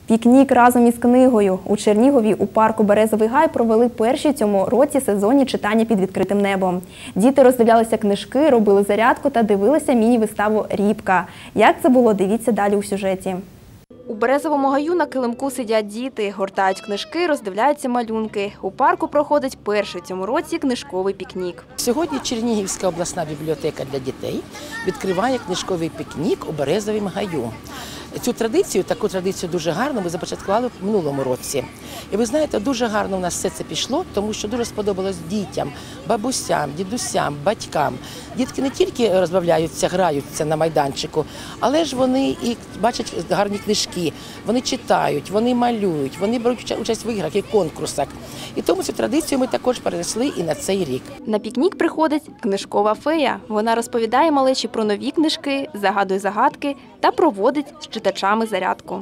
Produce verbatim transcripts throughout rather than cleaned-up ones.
Пікнік разом із книгою. У Чернігові у парку «Березовий гай» провели перші в цьому році сезонні читання під відкритим небом. Діти роздивлялися книжки, робили зарядку та дивилися міні-виставу «Рібка». Як це було, дивіться далі у сюжеті. У Березовому гаю на килимку сидять діти, гортають книжки, роздивляються малюнки. У парку проходить перший в цьому році книжковий пікнік. Сьогодні Чернігівська обласна бібліотека для дітей відкриває книжковий пікнік у Березовому гаю. Цю традицію, таку традицію дуже гарно ми започаткували в минулому році. І ви знаєте, дуже гарно у нас все це пішло, тому що дуже сподобалось дітям, бабусям, дідусям, батькам. Дітки не тільки розбавляються, граються на майданчику, але ж вони і бачать гарні книжки, вони читають, вони малюють, вони беруть участь в іграх і конкурсах. І тому цю традицію ми також перенесли і на цей рік. На пікнік приходить книжкова фея. Вона розповідає малечі про нові книжки, загадує загадки та проводить з читачами зарядку.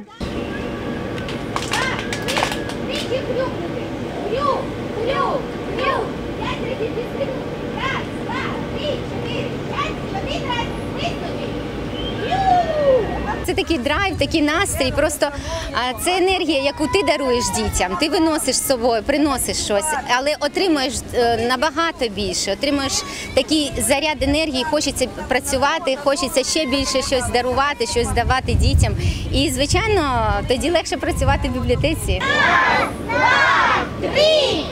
Це такий драйв, такий настрій, просто це енергія, яку ти даруєш дітям. Ти виносиш з собою, приносиш щось, але отримуєш набагато більше, отримуєш такий заряд енергії, хочеться працювати, хочеться ще більше щось дарувати, щось давати дітям. І, звичайно, тоді легше працювати в бібліотеці. Раз, два, три,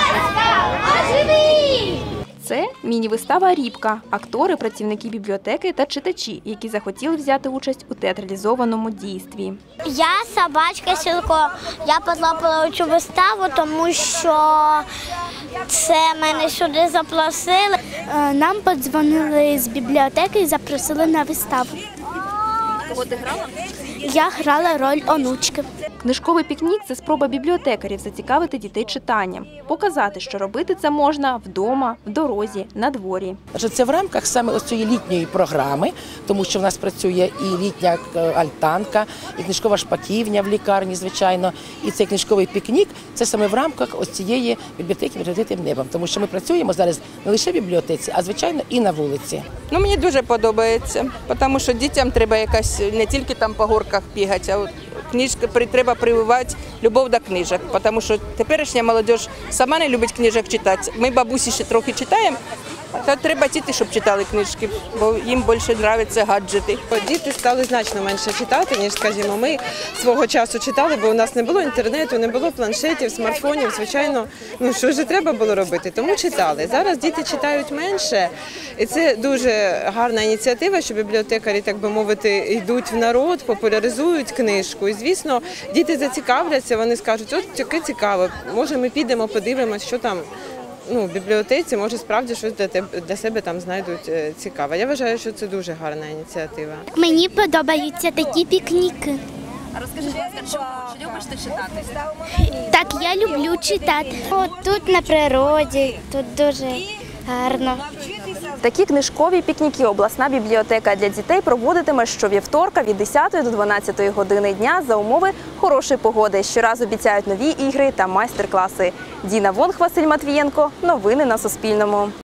оживи! Це міні-вистава «Рібка» – актори, працівники бібліотеки та читачі, які захотіли взяти участь у театралізованому дійстві. Я собачка Сілко. Я потрапила у цю виставу, тому що це мене сюди запросили. Нам подзвонили з бібліотеки і запросили на виставу. Кого ти грала? Я грала роль онучки. Книжковий пікнік – це спроба бібліотекарів зацікавити дітей читанням, показати, що робити це можна вдома, в дорозі, на дворі. Це в рамках саме ось цієї літньої програми, тому що в нас працює і літня альтанка, і книжкова шпаківня в лікарні, звичайно, і цей книжковий пікнік – це саме в рамках ось цієї бібліотеки під відкритим небом, тому що ми працюємо зараз не лише в бібліотеці, а, звичайно, і на вулиці. Ну, мені дуже подобається, тому що дітям треба якась не тільки там по горках бігати, а от книжки треба прививати любов до книжок, тому що теперішня молодь сама не любить книжок читати. Ми бабусі ще трохи читаємо, то треба діти, щоб читали книжки, бо їм більше подобаються гаджети. Діти стали значно менше читати, ніж, скажімо, ми свого часу читали, бо у нас не було інтернету, не було планшетів, смартфонів, звичайно, ну що ж треба було робити, тому читали. Зараз діти читають менше, і це дуже гарна ініціатива, що бібліотекарі, так би мовити, йдуть в народ, популяризують книжку. І, звісно, діти зацікавляться, вони скажуть, от таке цікаво, може ми підемо, подивимося, що там. Ну, в бібліотеці, може, справді щось для, тебе, для себе там знайдуть цікаве. Я вважаю, що це дуже гарна ініціатива. Мені подобаються такі пікніки. А розкажи, будь ласка, чи любиш ти читати? Так, я люблю читати. О, тут на природі, тут дуже гарно. Такі книжкові пікніки обласна бібліотека для дітей проводитиме щовівторка від десятої до дванадцятої години дня за умови хорошої погоди. Щоразу обіцяють нові ігри та майстер-класи. Діна Вонг, Василь Матвієнко. Новини на Суспільному.